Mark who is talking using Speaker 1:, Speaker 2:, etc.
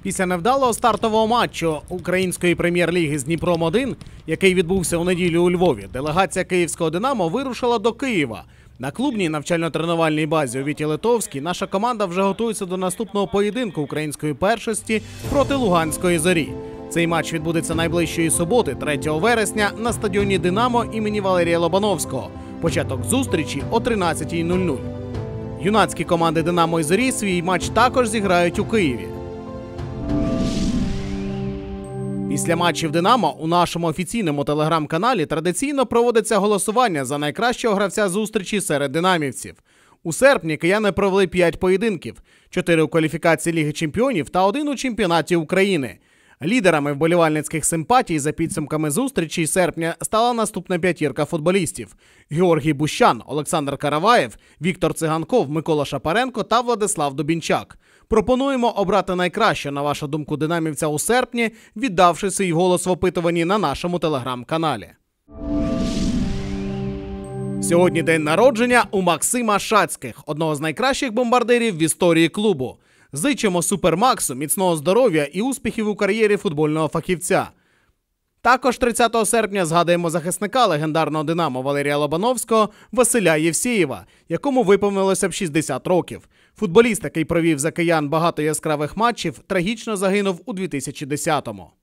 Speaker 1: Після невдалого стартового матчу Української прем'єр-ліги з Дніпром-1, який відбувся у неділю у Львові, делегація київського «Динамо» вирушила до Києва. На клубній навчально-тренувальній базі у Віті Литовській наша команда вже готується до наступного поєдинку української першості проти Луганської «Зорі». Цей матч відбудеться найближчої суботи, 3 вересня, на стадіоні «Динамо» імені Валерія Лобановського. Початок зустрічі о 13:00. Юнацькі команди «Динамо» і «Зорі» свій матч також зіграють у Києві. Після матчів «Динамо» у нашому офіційному телеграм-каналі традиційно проводиться голосування за найкращого гравця зустрічі серед динамівців. У серпні кияни провели 5 поєдинків – 4 у кваліфікації Ліги чемпіонів та 1 у чемпіонаті України. Лідерами вболівальницьких симпатій за підсумками зустрічі серпня стала наступна п'ятірка футболістів – Георгій Бущан, Олександр Караваєв, Віктор Циганков, Микола Шапаренко та Владислав Дубінчак. Пропонуємо обрати найкращого, на вашу думку, динамівця у серпні, віддавши свій голос в опитуванні на нашому телеграм-каналі. Сьогодні день народження у Максима Шацьких, одного з найкращих бомбардирів в історії клубу. Зичимо Супермаксу міцного здоров'я і успіхів у кар'єрі футбольного фахівця. Також 30 серпня згадуємо захисника легендарного «Динамо» Валерія Лобановського Василя Євсєєва, якому виповнилося б 60 років. Футболіст, який провів за киян багато яскравих матчів, трагічно загинув у 2010-му.